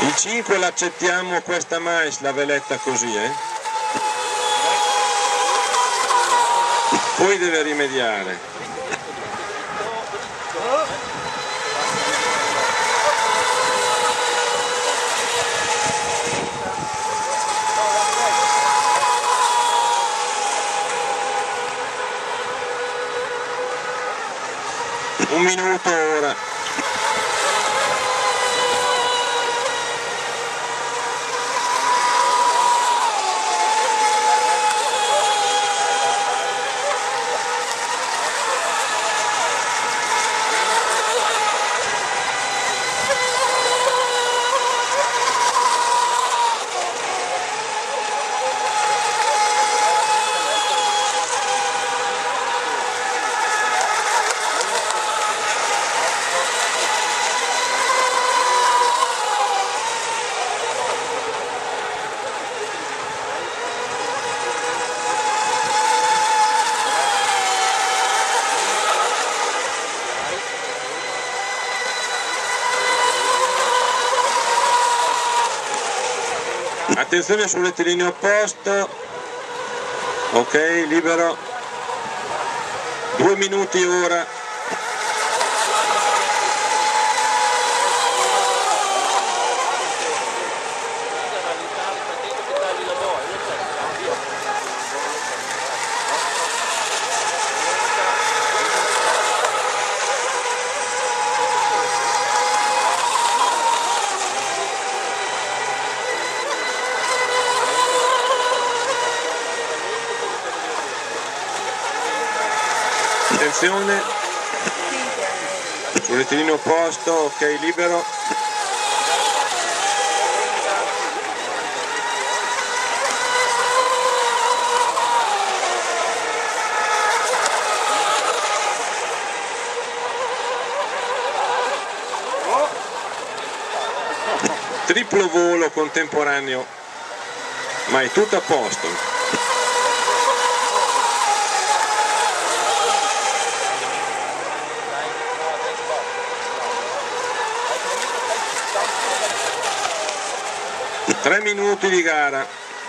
Il 5 l'accettiamo questa mais, la veletta così, Poi deve rimediare. Un minuto ora. Attenzione sul rettilineo opposto, ok, libero, 2 minuti ora. Attenzione sul rettilineo opposto, ok, libero. Triplo volo contemporaneo, ma è tutto a posto. Tre minuti di gara.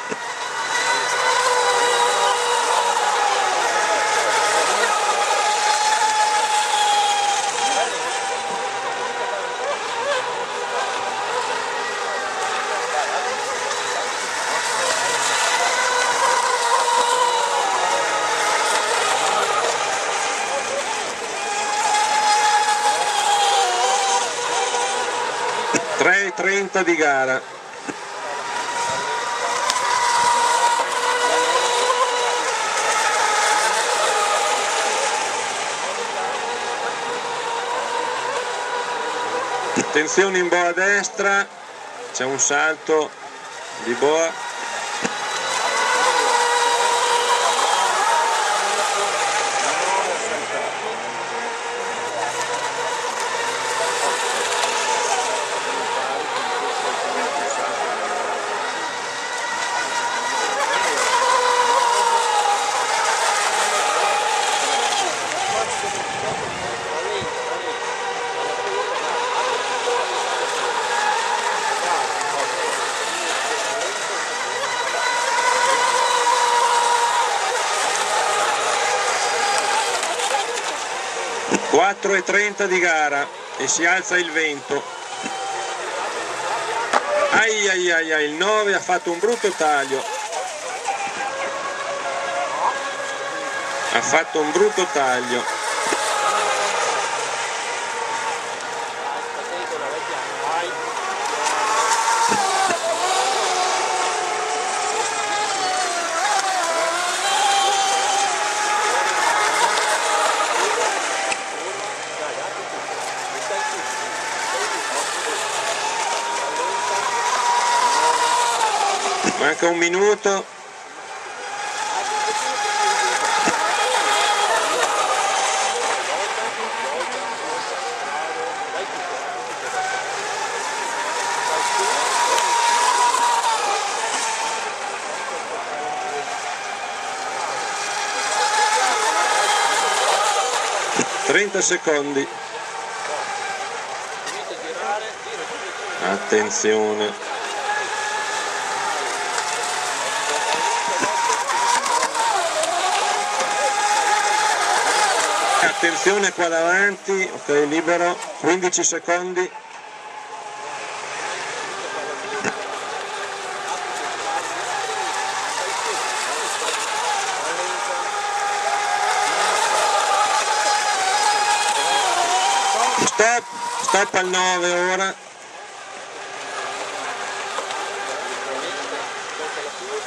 Tre e 30 di gara. Attenzione in boa a destra, c'è un salto di boa. Quattro e 30 di gara e si alza il vento. Ai ai ai ai, il 9 ha fatto un brutto taglio. Ha fatto un brutto taglio. Manca un minuto. ...30 secondi. attenzione, attenzione qua davanti, ok, libero, 15 secondi. Stop al 9 ora.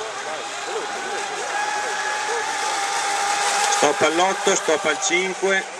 Stop all'8, stop al 5.